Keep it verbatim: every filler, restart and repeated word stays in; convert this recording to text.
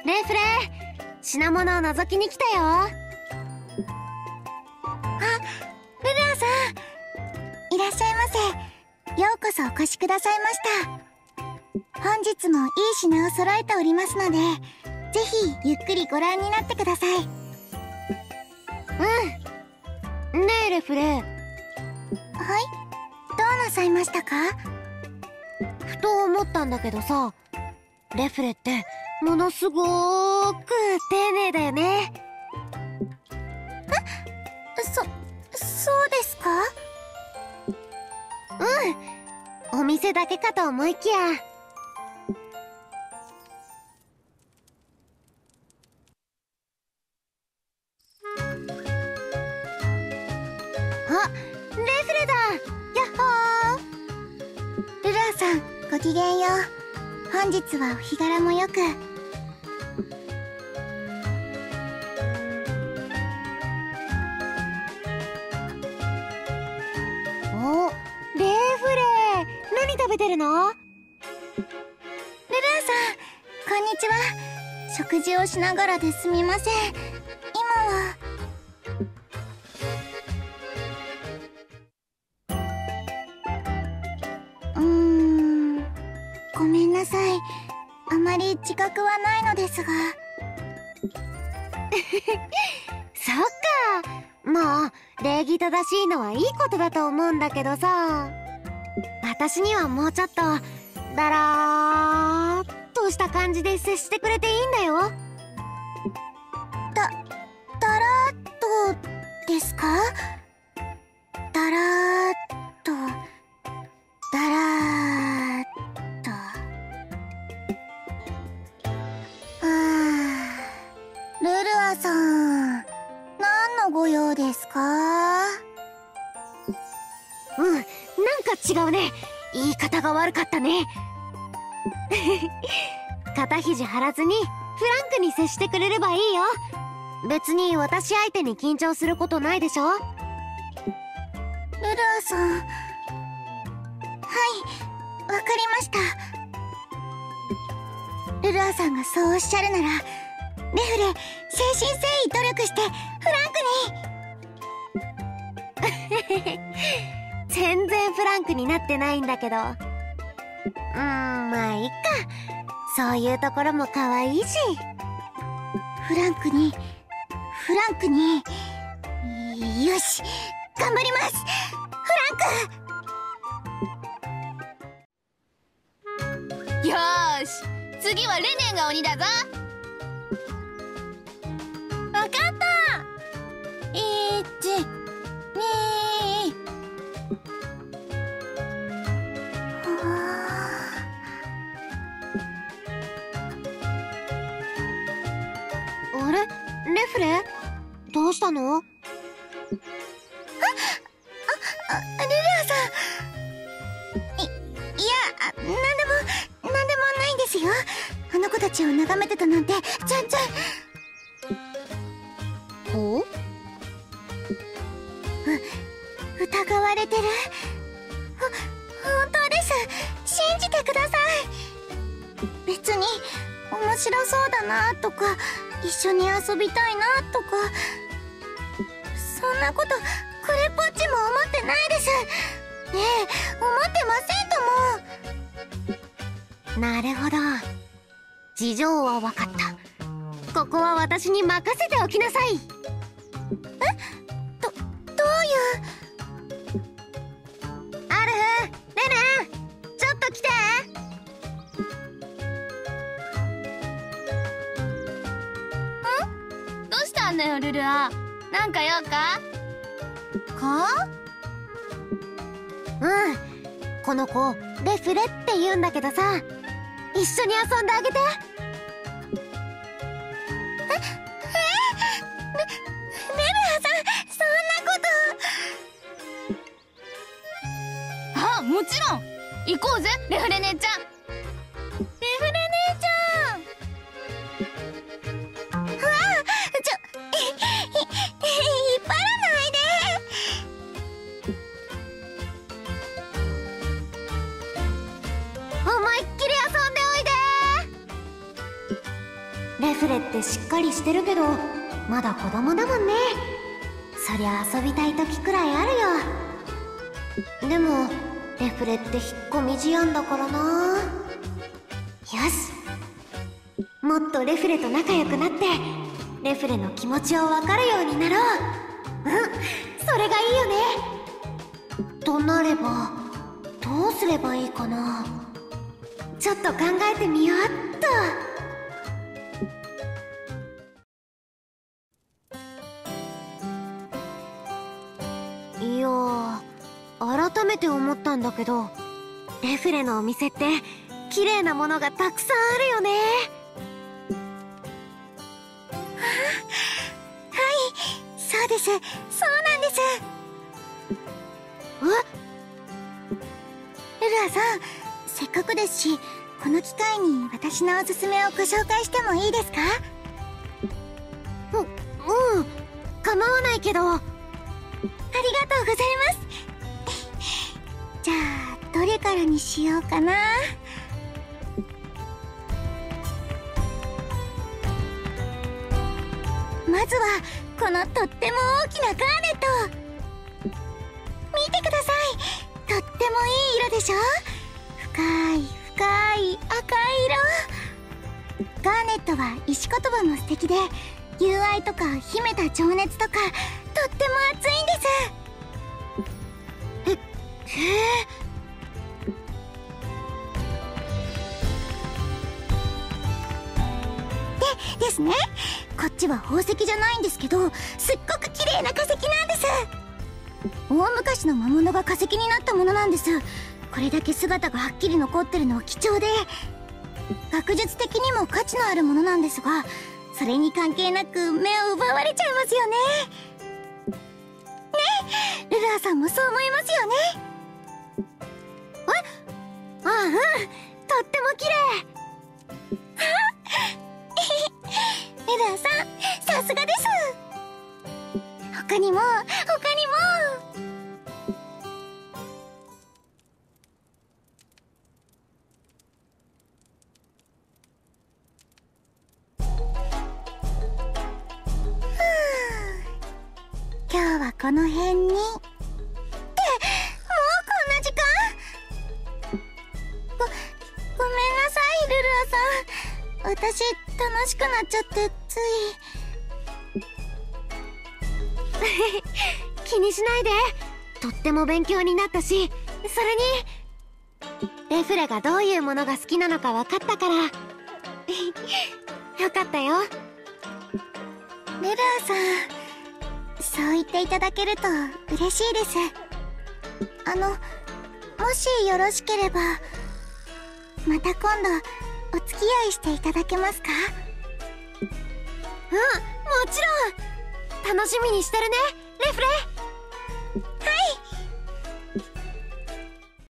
レフレ、品物を覗きに来たよ。あ、 ルルアさん、いらっしゃいませ。ようこそお越しくださいました。本日もいい品を揃えておりますので、ぜひゆっくりご覧になってください。 うん。ねえレフレ。はい。 どうなさいましたか？ ふと思ったんだけどさ、レフレってものすごーく丁寧だよね。 え？そ、そうですか？ うん。お店だけかと思いきや。あ、レフレだ。やっほー。 ルルアさん、ごきげんよう。本日はお日柄もよく。 お、レフレ、何食べてるの？ ルルアさん、こんにちは。食事をしながらですみません。今は。うーん、ごめんなさい。あまり自覚はないのですが。 そっか。まあ礼儀正しいのはいいことだと思うんだけどさ、私にはもうちょっとだらーっとした感じで接してくれていいんだよ。 だ、だらーっとですか？だらーっと、だらーっと。あー、ルルアさん、何のご用ですか？ うん、なんか違うね。言い方が悪かったね。肩肘張らずにフランクに接してくれればいいよ。別に私相手に緊張することないでしょ。 ルルアさん、はい、わかりました。ルルアさんがそうおっしゃるなら、レフレ、誠心誠意努力してフランクに。 全然フランクになってないんだけど。うーん、まあいっか。そういうところも可愛いし。 フランクに、フランクに。よし、頑張ります。フランク。 よーし、次はレネンが鬼だぞ。 わかった。いち、に。 あれ、レフレ？どうしたの？ あ、あ、あ、ルルアさん。い、いや、あ、なんでも、なんでもないんですよ。あの子たちを眺めてたなんて、全然。 ほう？ う、疑われてる。ほ、本当です。信じてください。別に、面白そうだなとか、一緒に遊びたいなとか、そんなこと、これっぽっちも思ってないです。ねえ、思ってませんとも。 なるほど。事情は分かった。ここは私に任せておきなさい。 え？ど、どういう。 アルフ、レネン、ちょっと来て。 どうしたんだよルルア。なんか用か？ か？ うん。この子、レフレって言うんだけどさ、一緒に遊んであげて。 え、え？ル、ルルアさん、そんなこと。 あ、もちろん。行こうぜ、レフレ姉ちゃん。 レフレ姉ちゃん。うわあ、ちょ、い、い、引っ張らないで。 思いっきり遊んでおいで。 レフレってしっかりしてるけどまだ子供だもんね。そりゃ遊びたい時くらいあるよ。でもレフレって引っ込み思案だからな。よし、もっとレフレと仲良くなってレフレの気持ちを分かるようになろう。うん、それがいいよね。となればどうすればいいかな。ちょっと考えてみようっと。いやー、改めて思ったんだけど、レフレのお店って綺麗なものがたくさんあるよね。 そうです、そうなんです。 え？ ルルアさん、せっかくですしこの機会に私のおすすめをご紹介してもいいですか？ う、うん、構わないけど。ありがとうございます。じゃあどれからにしようかな。まずはこのとっても大きなガーネット。見てください、とってもいい色でしょ。深い深い赤い色。ガーネットは石言葉も素敵で、友愛とか秘めた情熱とかとっても熱いんです。 え、へえ。 でですね、こっちは宝石じゃないんですけど、すっごく綺麗な化石なんです。大昔の魔物が化石になったものなんです。これだけ姿がはっきり残ってるのは貴重で、学術的にも価値のあるものなんですが、それに関係なく目を奪われちゃいますよね。ねえ、ルルアさんもそう思いますよね。 え？ああ、うん、とっても綺麗。 ルルアさん、さすがです。他にも他にも。今日はこの辺に。って、もうこんな時間？ご、ごめんなさい、ルルアさん。私、楽しくなっちゃってつい。 気にしないで。とっても勉強になったし、それにレフレがどういうものが好きなのか分かったからよかったよ。 ルルアさん、そう言っていただけると嬉しいです。あの、もしよろしければまた今度お付き合いしていただけますか？ うん、もちろん。楽しみにしてるね、レフレ。